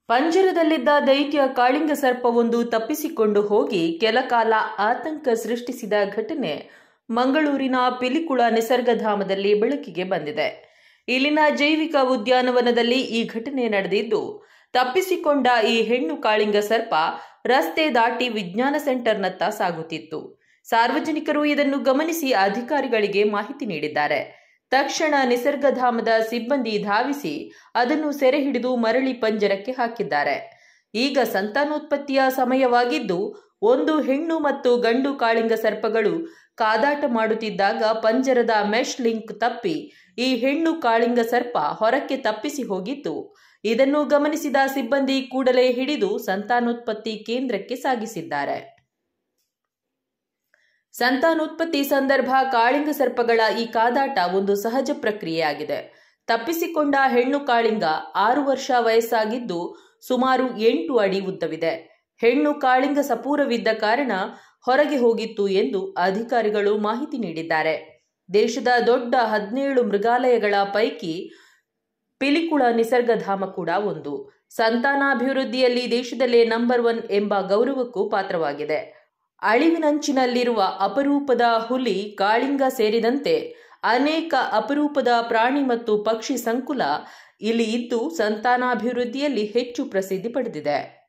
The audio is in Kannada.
ಪಂಜರದಲ್ಲಿದ್ದ ದೈತ್ಯ ಕಾಳಿಂಗ ಸರ್ಪವೊಂದು ತಪ್ಪಿಸಿಕೊಂಡು ಹೋಗಿ ಕೆಲಕಾಲ ಆತಂಕ ಸೃಷ್ಟಿಸಿದ ಘಟನೆ ಮಂಗಳೂರಿನ ಪಿಲಿಕುಳ ನಿಸರ್ಗಧಾಮದಲ್ಲಿ ಬೆಳಕಿಗೆ ಬಂದಿದೆ. ಇಲ್ಲಿನ ಜೈವಿಕ ಉದ್ಯಾನವನದಲ್ಲಿ ಈ ಘಟನೆ ನಡೆದಿದ್ದು, ತಪ್ಪಿಸಿಕೊಂಡ ಈ ಹೆಣ್ಣು ಕಾಳಿಂಗ ಸರ್ಪ ರಸ್ತೆ ದಾಟಿ ವಿಜ್ಞಾನ ಸೆಂಟರ್ನತ್ತ ಸಾಗುತ್ತಿತ್ತು. ಸಾರ್ವಜನಿಕರು ಇದನ್ನು ಗಮನಿಸಿ ಅಧಿಕಾರಿಗಳಿಗೆ ಮಾಹಿತಿ ನೀಡಿದ್ದಾರೆ. ತಕ್ಷಣ ನಿಸರ್ಗಧಾಮದ ಸಿಬ್ಬಂದಿ ಧಾವಿಸಿ ಅದನ್ನು ಸೆರೆ ಹಿಡಿದು ಮರಳಿ ಪಂಜರಕ್ಕೆ ಹಾಕಿದ್ದಾರೆ. ಈಗ ಸಂತಾನೋತ್ಪತ್ತಿಯ ಸಮಯವಾಗಿದ್ದು, ಒಂದು ಹೆಣ್ಣು ಮತ್ತು ಗಂಡು ಕಾಳಿಂಗ ಸರ್ಪಗಳು ಕಾದಾಟ ಮಾಡುತ್ತಿದ್ದಾಗ ಪಂಜರದ ಮೆಶ್ ಲಿಂಕ್ ತಪ್ಪಿ ಈ ಹೆಣ್ಣು ಕಾಳಿಂಗ ಸರ್ಪ ಹೊರಕ್ಕೆ ತಪ್ಪಿಸಿ ಹೋಗಿತ್ತು. ಇದನ್ನು ಗಮನಿಸಿದ ಸಿಬ್ಬಂದಿ ಕೂಡಲೇ ಹಿಡಿದು ಸಂತಾನೋತ್ಪತ್ತಿ ಕೇಂದ್ರಕ್ಕೆ ಸಾಗಿಸಿದ್ದಾರೆ. ಸಂತಾನೋತ್ಪತ್ತಿ ಸಂದರ್ಭ ಕಾಳಿಂಗ ಸರ್ಪಗಳ ಈ ಕಾದಾಟ ಒಂದು ಸಹಜ ಪ್ರಕ್ರಿಯೆಯಾಗಿದೆ. ತಪ್ಪಿಸಿಕೊಂಡ ಹೆಣ್ಣು ಕಾಳಿಂಗ 6 ವರ್ಷ ವಯಸ್ಸಾಗಿದ್ದು ಸುಮಾರು 8 ಅಡಿ ಉದ್ದವಿದೆ. ಹೆಣ್ಣು ಕಾಳಿಂಗ ಸಪೂರವಿದ್ದ ಕಾರಣ ಹೊರಗೆ ಹೋಗಿತ್ತು ಎಂದು ಅಧಿಕಾರಿಗಳು ಮಾಹಿತಿ ನೀಡಿದ್ದಾರೆ. ದೇಶದ ದೊಡ್ಡ 17 ಮೃಗಾಲಯಗಳ ಪೈಕಿ ಪಿಲಿಕುಳ ನಿಸರ್ಗಧಾಮ ಕೂಡ ಒಂದು. ಸಂತಾನಾಭಿವೃದ್ಧಿಯಲ್ಲಿ ದೇಶದಲ್ಲೇ ನಂಬರ್ 1 ಎಂಬ ಗೌರವಕ್ಕೂ ಪಾತ್ರವಾಗಿದೆ. ಅಳಿವಿನಂಚಿನಲ್ಲಿರುವ ಅಪರೂಪದ ಹುಲಿ, ಕಾಳಿಂಗ ಸೇರಿದಂತೆ ಅನೇಕ ಅಪರೂಪದ ಪ್ರಾಣಿ ಮತ್ತು ಪಕ್ಷಿ ಸಂಕುಲ ಇಲ್ಲಿ ಇದ್ದು ಸಂತಾನಾಭಿವೃದ್ಧಿಯಲ್ಲಿ ಹೆಚ್ಚು ಪ್ರಸಿದ್ಧಿ ಪಡೆದಿದೆ.